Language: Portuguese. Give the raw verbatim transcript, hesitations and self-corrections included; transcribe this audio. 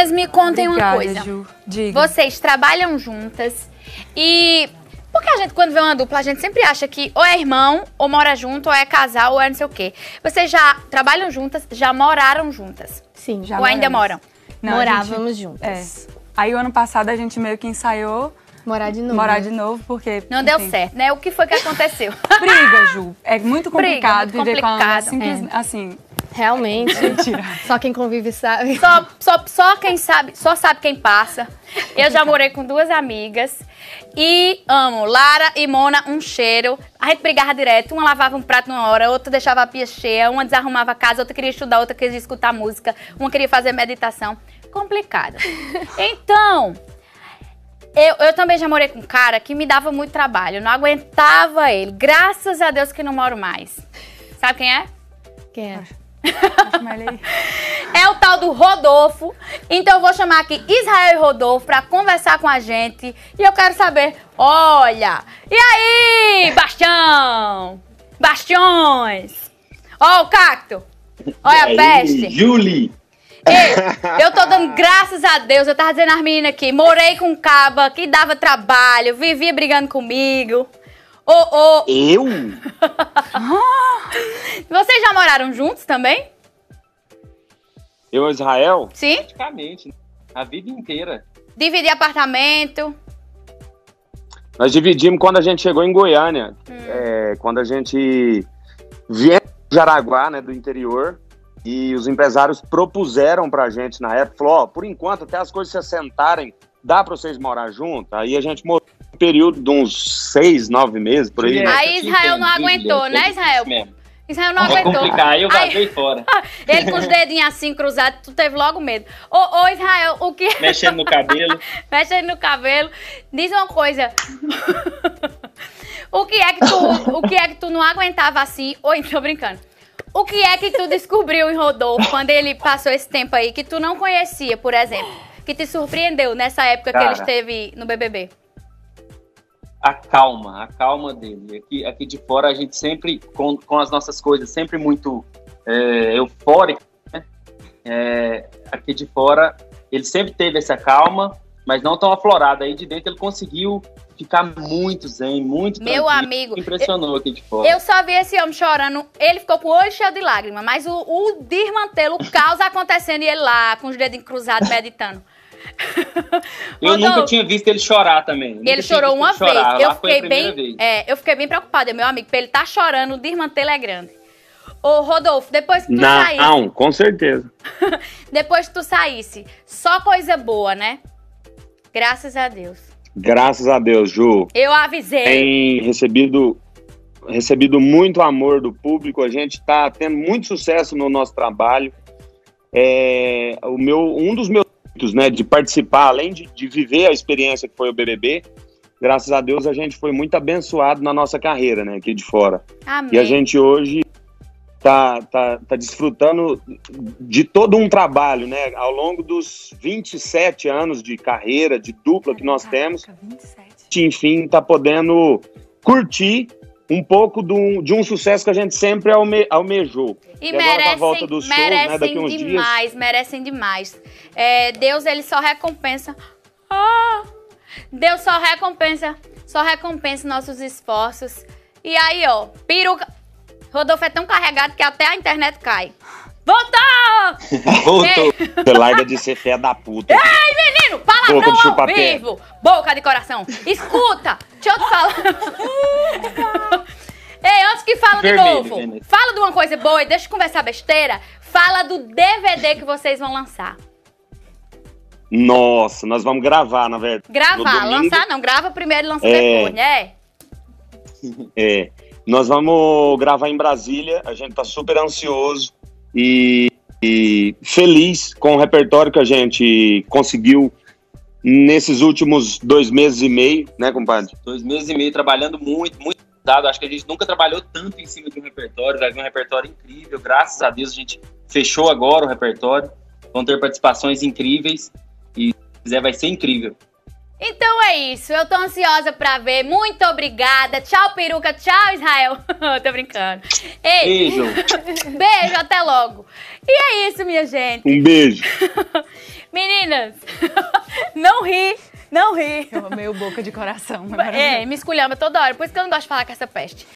amigas, me contem Obrigada, uma coisa. Ju. Diga. Vocês trabalham juntas e... Porque a gente, quando vê uma dupla, a gente sempre acha que ou é irmão, ou mora junto, ou é casal, ou é não sei o quê. Vocês já trabalham juntas, já moraram juntas? Sim, Já ou ainda moramos. moram? Não, a morávamos gente- juntas. É. Aí o ano passado a gente meio que ensaiou Morar de novo. morar né? de novo, porque... Não deu enfim, certo, né? O que foi que aconteceu? Briga, Ju. É muito complicado muito viver com a complicado. simples, assim... Realmente. Só quem convive sabe. Só, só, só quem sabe, só sabe quem passa. Eu já morei com duas amigas e amo. Lara e Mona, um cheiro. A gente brigava direto. Uma lavava um prato numa hora, outra deixava a pia cheia, uma desarrumava a casa, outra queria estudar, outra queria escutar música, uma queria fazer meditação. Complicado. Então, eu, eu também já morei com um cara que me dava muito trabalho. Eu não aguentava ele. Graças a Deus que não moro mais. Sabe quem é? Quem é? Acho mais ele- É o tal do Rodolfo. Então eu vou chamar aqui Israel e Rodolfo pra conversar com a gente. E eu quero saber, olha, e aí, Bastião? Bastiões. Ó o cacto. Olha a Aí, peste. Julie! Ei, eu tô dando graças a Deus. Eu tava dizendo às meninas aqui, morei com um caba que dava trabalho, vivia brigando comigo. Ô, ô, Eu? vocês já moraram juntos também? Eu, Israel? Sim? Praticamente, né? A vida inteira. Dividir apartamento. Nós dividimos quando a gente chegou em Goiânia. É, quando a gente viemos de Jaraguá, né, do interior, e os empresários propuseram pra gente na época, falou, ó, por enquanto, até as coisas se assentarem, dá pra vocês morar juntos? Aí a gente morou um período de uns seis, nove meses, por aí. Aí né? eu te Israel não entendo, aguentou, Juliana, né, é Israel? difícil mesmo. Israel não É aguentou. complicado, aí eu Aí- vazei fora, Ele com os dedinhos assim cruzados, tu teve logo medo. Ô, ô Israel, o que... mexendo no cabelo. Mexe aí no cabelo. Diz uma coisa. O que é que tu, o que é que tu não aguentava assim? Oi, tô brincando. O que é que tu descobriu em Rodolfo quando ele passou esse tempo aí que tu não conhecia, por exemplo? Que te surpreendeu nessa época que Cara. ele esteve no B B B? A calma, a calma dele. Aqui, aqui de fora a gente sempre, com, com as nossas coisas, sempre muito é, eufórico, né? É, aqui de fora ele sempre teve essa calma, mas não tão aflorada. Aí de dentro ele conseguiu ficar muito zen, muito Meu tranquilo. amigo, Impressionou aqui de fora. Eu só vi esse homem chorando. Ele ficou com o olho cheio de lágrimas, mas o, o desmantelo, o caos acontecendo e ele lá, com os dedinhos cruzados, meditando. Eu Rodolfo, nunca tinha visto ele chorar também. Nunca Ele tinha chorou visto uma ele chorar. vez. Eu Lá foi a fiquei bem, primeira vez. é, eu fiquei bem preocupada, meu amigo, pra ele tá chorando, o desmantelo é grande. Ô, Rodolfo, depois que tu saísse, Não, com certeza. depois que tu saísse, só coisa boa, né? Graças a Deus. Graças a Deus, Ju. Eu avisei. Tem recebido, recebido muito amor do público, a gente está tendo muito sucesso no nosso trabalho. É, o meu, um dos meus intuitos, né, de participar, além de, de viver a experiência que foi o B B B, graças a Deus a gente foi muito abençoado na nossa carreira, né, aqui de fora. Amém. E a gente hoje tá, tá, tá desfrutando de todo um trabalho, né, ao longo dos vinte e sete anos de carreira, de dupla que nós temos, vinte e sete. enfim, tá podendo curtir um pouco de um, de um sucesso que a gente sempre alme, almejou. E, E agora, com a merecem, volta dos shows, merecem né, daqui uns dias- demais, merecem demais. É, Deus, ele só recompensa. Ah, Deus só recompensa, só recompensa nossos esforços. E aí, ó, peruca. Rodolfo é tão carregado que até a internet cai. Voltou! Voltou. Ei, Você larga de ser fé da puta. ei, menino, Boca de palavrão ao chupa-pé. vivo. Boca de coração. Escuta, deixa eu te falar. Ei, antes que fala de Vermelho, novo, vermelho. fala de uma coisa boa e deixa eu conversar besteira. Fala do D V D que vocês vão lançar. Nossa, nós vamos gravar, na verdade. Gravar, No domingo, lançar não, grava primeiro e lança É. depois, né? É, nós vamos gravar em Brasília, a gente tá super ansioso e, e feliz com o repertório que a gente conseguiu nesses últimos dois meses e meio, né, compadre? Dois meses e meio trabalhando muito, muito dado. Acho que a gente nunca trabalhou tanto em cima de um repertório. Vai vir um repertório incrível. Graças a Deus a gente fechou agora o repertório. Vão ter participações incríveis. E se quiser, vai ser incrível. Então é isso, eu tô ansiosa pra ver. Muito obrigada. Tchau, peruca. Tchau, Israel. Tô brincando. Ei, Beijo. beijo, até logo. E é isso, minha gente. Um beijo. Meninas, não ri, não ri. Eu amei o boca de coração. É, me esculhamba toda hora. Por isso que eu não gosto de falar com essa peste.